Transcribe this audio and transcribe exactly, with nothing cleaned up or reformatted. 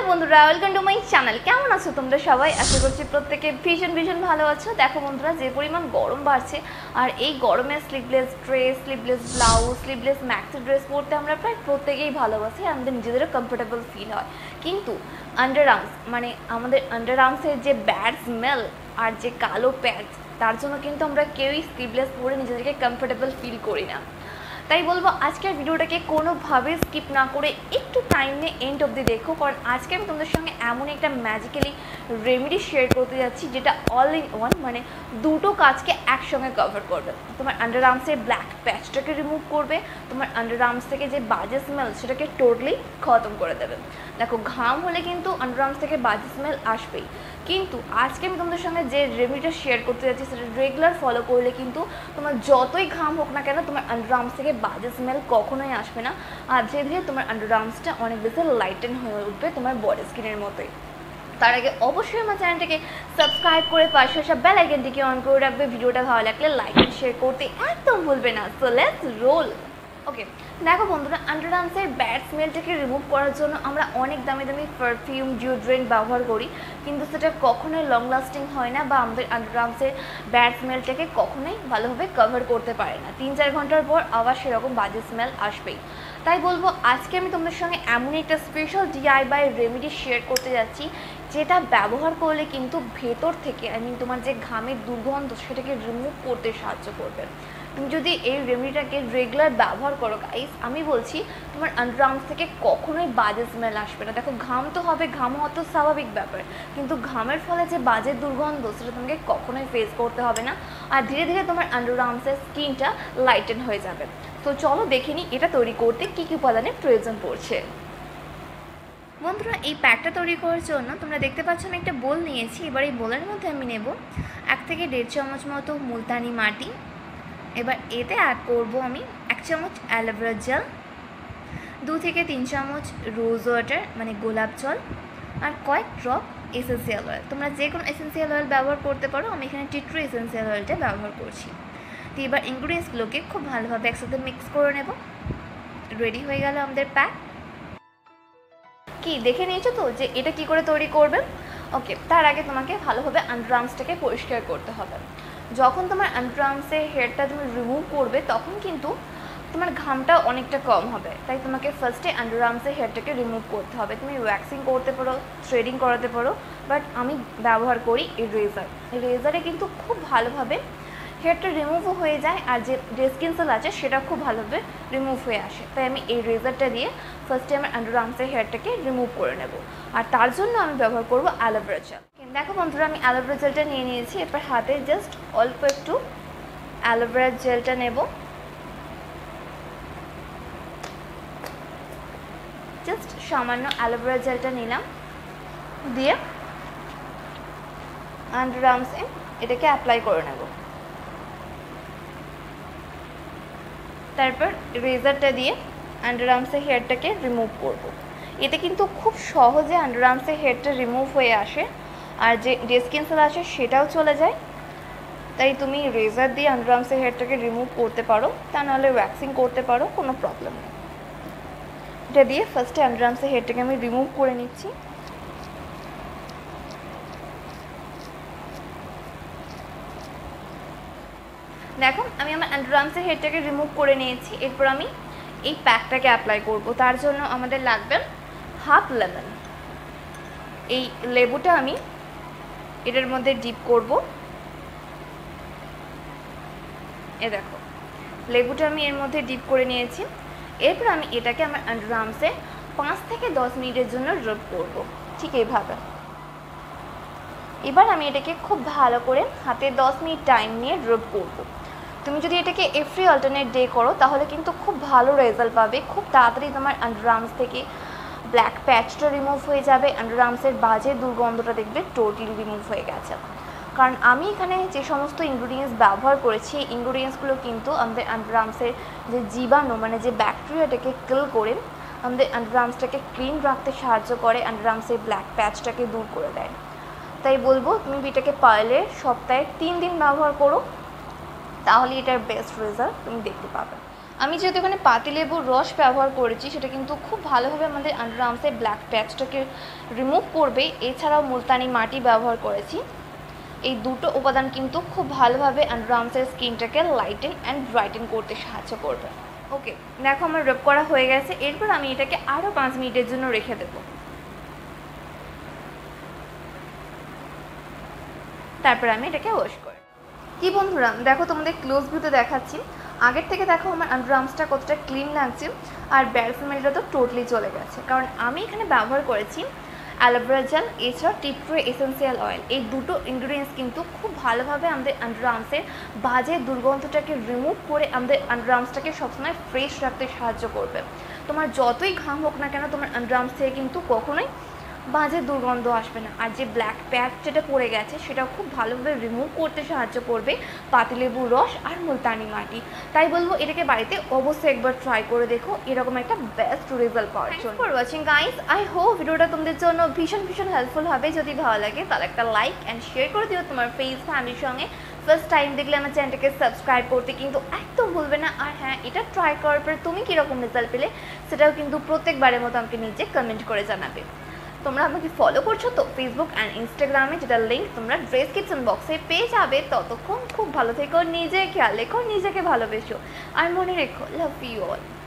বন্ধুরা, welcome to my channel. কেমন আছো তোমরা সবাই? আশা করছি প্রত্যেকে ভীষণ ভীষণ ভালো আছো। দেখো বন্ধুরা, যে পরিমাণ গরম বাড়ছে আর এই গরমে sleeveless dress, sleeveless blouse, sleeveless maxi dress পরতে আমরা প্রায় প্রত্যেকেই ভালোবাসি, আমাদের নিজেদেরও কমফোর্টেবল ফিল হয়। কিন্তু আন্ডার আর্মস মানে আমাদের আন্ডার আর্মসের যে ব্যাড স্মেল আর যে কালো প্যাচ, তার জন্য কিন্তু আমরা কেউই স্লিভলেস পরে নিজেদেরকে কমফোর্টেবল ফিল করি না। তাই বলবো আজকের ভিডিওটাকে কোনোভাবে স্কিপ না করে একটু টাইম নিয়ে এন্ড অবধি দেখো, কারণ আজকে আমি তোমাদের সঙ্গে এমন একটা ম্যাজিক্যালি রেমেডি শেয়ার করতে যাচ্ছি যেটা অল ইন ওয়ান, মানে দুটো কাজকে একসঙ্গে কভার করবে। তোমার আন্ডার আর্মসের ব্ল্যাক প্যাচটাকে রিমুভ করবে, তোমার আন্ডার আর্মস থেকে যে বাজে স্মেল সেটাকে টোটালি খতম করে দেবে। দেখো, ঘাম হলে কিন্তু আন্ডার আর্মস থেকে বাজে স্মেল আসবেই, কিন্তু আজকে আমি তোমাদের সঙ্গে যে রেমেডিটা শেয়ার করতে যাচ্ছি সেটা রেগুলার ফলো করলে কিন্তু তোমার যতই ঘাম হোক না কেন তোমার আন্ডার আর্মস থেকে বাজে স্মেল কখনোই আসবে না। আর ধীরে ধীরে তোমার আন্ডার আর্মসটা অনেক বেশি লাইটেন হয়ে উঠবে তোমার বডি স্কিনের মতোই। তার আগে অবশ্যই আমার চ্যানেলটাকে সাবস্ক্রাইব করে পাশে আসা বেল আইকনটিকে অন করে রাখবে। ভিডিওটা ভালো লাগলে লাইক এন্ড শেয়ার করতে একদম ভুলবে না। So let's role. ওকে, দেখো বন্ধুরা, আন্ডার আর্মসের ব্যাড স্মেলটাকে রিমুভ করার জন্য আমরা অনেক দামি দামি পারফিউম, ডিওড্রেন্ট ব্যবহার করি, কিন্তু সেটা কখনোই লং লাস্টিং হয় না বা আমাদের আন্ডার আর্মসের ব্যাড স্মেলটাকে কখনোই ভালোভাবে কভার করতে পারে না। তিন চার ঘন্টার পর আবার সেরকম বাজে স্মেল আসবেই। তাই বলবো আজকে আমি তোমাদের সঙ্গে এমন একটা স্পেশাল ডিআইওয়াই রেমেডি শেয়ার করতে যাচ্ছি যেটা ব্যবহার করলে কিন্তু ভেতর থেকে আই মিন তোমার যে ঘামের দুর্গন্ধ সেটাকে রিমুভ করতে সাহায্য করবে। তুমি যদি এই রেমেডিটাকে রেগুলার ব্যবহার করো গাইস, আমি বলছি তোমার আন্ডার আর্মস থেকে কখনোই বাজে স্মেল আসবে না। দেখো, ঘাম তো হবে, ঘাম হওয়া তো স্বাভাবিক ব্যাপার, কিন্তু ঘামের ফলে যে বাজে দুর্গন্ধ সেটা তোমাকে কখনোই ফেস করতে হবে না। আর ধীরে ধীরে তোমার আন্ডার আর্মসের স্কিনটা লাইটেন হয়ে যাবে। তো চলো দেখে নিই এটা তৈরি করতে কী কী উপাদানের প্রয়োজন পড়ছে। বন্ধুরা, এই প্যাকটা তৈরি করার জন্য তোমরা দেখতে পাচ্ছ আমি একটা বোল নিয়েছি। এবার এই বোলের মধ্যে আমি নেব এক থেকে দেড় চামচ মতো মুলতানি মাটি। এবার এতে অ্যাড করব আমি এক চামচ অ্যালোভেরা জেল, দু থেকে তিন চামচ রোজ ওয়াটার মানে গোলাপ জল, আর কয়েক ড্রপ এসেন্সিয়াল অয়েল। তোমরা যে কোনো এসেন্সিয়াল অয়েল ব্যবহার করতে পারো, আমি এখানে টিট্রু এসেন্সিয়াল অয়েলটা ব্যবহার করছি। তো এবার ইনগ্রিডিয়েন্টসগুলোকে খুব ভালোভাবে একসাথে মিক্স করে নেব। রেডি হয়ে গেল আমাদের প্যাক। কি দেখে নিয়েছো তো যে এটা কি করে তৈরি করবে? ওকে, তার আগে তোমাকে ভালোভাবে আন্ডার আর্মসটাকে পরিষ্কার করতে হবে। যখন তোমার আন্ডার আর্মসের হেয়ারটা তুমি রিমুভ করবে তখন কিন্তু তোমার ঘামটা অনেকটা কম হবে, তাই তোমাকে ফার্স্টে আন্ডার আর্মসের হেয়ারটাকে রিমুভ করতে হবে। তুমি ওয়্যাক্সিং করতে পারো, থ্রেডিং করাতে পারো, বাট আমি ব্যবহার করি এই রেজার। এই রেজারে কিন্তু খুব ভালোভাবে হেয়ারটা রিমুভও হয়ে যায়, আর যে ডেড স্কিন সেল আছে সেটা খুব ভালোভাবে রিমুভ হয়ে আসে। তাই আমি এই রেজারটা দিয়ে ফার্স্টে আমার আন্ডার আর্মসের হেয়ারটাকে রিমুভ করে নেব, আর তার জন্য আমি ব্যবহার করব অ্যালোভেরা জেল। দেখো বন্ধুরা, আমি অ্যালোভেরা জেলটা নিয়ে নিয়েছি। এরপর হাতে জাস্ট অল্প একটু অ্যালোভেরা জেলটা নেব, জাস্ট সামান্য অ্যালোভেরা জেলটা নিলাম, দিয়ে আন্ডার আর্মসে এটাকে অ্যাপ্লাই করে নেব। তারপর রেজারটা দিয়ে আন্ডার আর্মসের হেয়ারটাকে রিমুভ করব। এতে কিন্তু খুব সহজে আন্ডার আর্মসের হেয়ারটা রিমুভ হয়ে আসে, আর যে ডেড স্কিন সেল আছে সেটাও চলে যায়। তাই তুমি রেজার দিয়ে আন্ডার আর্মসের হেয়ারটাকে রিমুভ করতে পারো, তা নাহলে ওয়্যাক্সিং করতে পারো, কোনো প্রবলেম নেই। এটা দিয়ে ফার্স্টে আন্ডার আর্মসের হেয়ারটাকে আমি রিমুভ করে নিচ্ছি। দেখো, আমি আমার আন্ডার আর্মসের হেয়ারটাকে রিমুভ করে নিয়েছি। এরপর আমি এই প্যাকটাকে অ্যাপ্লাই করব। তার জন্য আমাদের লাগবে হাফ লেমন। এই লেবুটা আমি এটার মধ্যে ডিপ করব। এ দেখো, লেবুটা আমি এর মধ্যে ডিপ করে নিয়েছি। এরপর আমি এটাকে আমার আন্ডার আর্মসে পাঁচ থেকে দশ মিনিটের জন্য রাব করব, ঠিক এইভাবে। এবার আমি এটাকে খুব ভালো করে হাতে দশ মিনিট টাইম নিয়ে রাব করব। তুমি যদি এটাকে এভরি অল্টারনেট ডে করো তাহলে কিন্তু খুব ভালো রেজাল্ট পাবে। খুব তাড়াতাড়ি তোমার আন্ডার আর্মস থেকে ব্ল্যাক প্যাচটা রিমুভ হয়ে যাবে, আন্ডার আর্মসের বাজে দুর্গন্ধটা দেখবে টোটালি রিমুভ হয়ে গেছে। কারণ আমি এখানে যে সমস্ত ইনগ্রিডিয়েন্টস ব্যবহার করেছি এই ইনগ্রিডিয়েন্টসগুলো কিন্তু আমাদের আন্ডার আর্মসের যে জীবাণু মানে যে ব্যাকটেরিয়াটাকে কিল করে আমাদের আন্ডার আর্মসটাকে ক্লিন রাখতে সাহায্য করে, আন্ডার আর্মসের ব্ল্যাক প্যাচটাকে দূর করে দেয়। তাই বলবো তুমি এটাকে পারলে সপ্তাহে তিন দিন ব্যবহার করো, তাহলে এটার বেস্ট রেজাল্ট তুমি দেখতে পাবে। আমি যেহেতু এখানে পাতিলেবুর রস ব্যবহার করেছি সেটা কিন্তু খুব ভালোভাবে আমাদের আন্ডার আর্মসের ব্ল্যাক প্যাচটাকে রিমুভ করবে। এছাড়াও মুলতানি মাটি ব্যবহার করেছি। এই দুটো উপাদান কিন্তু খুব ভালোভাবে আন্ডার আর্মসের স্কিনটাকে লাইটেন অ্যান্ড ব্রাইটেন করতে সাহায্য করবে। ওকে, দেখো আমার রব করা হয়ে গেছে। এরপর আমি এটাকে আরও পাঁচ মিনিটের জন্য রেখে দেবো। তারপর আমি এটাকে ওয়াশ করি। কি বন্ধুরা, দেখো তোমাদের ক্লোজ ভিউতে দেখাচ্ছি। আগের থেকে দেখো আমার আন্ডার আর্মসটা কতটা ক্লিন লাগছে, আর ব্যাড স্মেলটা তো টোটালি চলে গেছে, কারণ আমি এখানে ব্যবহার করেছি অ্যালোভেরা জেল, এছাড়া টি ট্রি এসেন্সিয়াল অয়েল। এই দুটো ইনগ্রিডিয়েন্টস কিন্তু খুব ভালোভাবে আমাদের আন্ডার আর্মসের বাজে দুর্গন্ধটাকে রিমুভ করে আমাদের আন্ডার আর্মসটাকে সবসময় ফ্রেশ রাখতে সাহায্য করবে। তোমার যতই ঘাম হোক না কেন, তোমার আন্ডার আর্মস থেকে কিন্তু কখনোই বাজে দুর্গন্ধ আসবে না। আর যে ব্ল্যাক প্যাচ যেটা পড়ে গেছে সেটাও খুব ভালোভাবে রিমুভ করতে সাহায্য করবে পাতিলেবুর রস আর মুলতানি মাটি। তাই বলবো এটাকে বাড়িতে অবশ্যই একবার ট্রাই করে দেখো, এরকম একটা বেস্ট রেজাল্ট পাওয়ার জন্য। For watching guys, I hope ভিডিওটা তোমাদের জন্য ভীষণ ভীষণ হেল্পফুল হবে। যদি ভালো লাগে তাহলে একটা লাইক অ্যান্ড শেয়ার করে দিও তোমার ফ্রেন্ডস ফ্যামিলির সঙ্গে। ফার্স্ট টাইম দেখলে আমার চ্যানেলটাকে সাবস্ক্রাইব করতে কিন্তু একদম ভুলবে না। আর হ্যাঁ, এটা ট্রাই করার পরে তুমি কীরকম রেজাল্ট পেলে সেটাও কিন্তু প্রত্যেকবারের মতো আমাকে নিচে কমেন্ট করে জানাবে। তোমরা আমাকে ফলো করছো তো ফেসবুক অ্যান্ড ইনস্টাগ্রামে, যেটা লিঙ্ক তোমরা ডেসক্রিপশন বক্সে পেয়ে যাবে। ততক্ষণ খুব ভালো থেকো, নিজে খেয়াল রেখো, নিজেকে ভালোবেসো, আর মনে রেখো লাভ ইউ অল।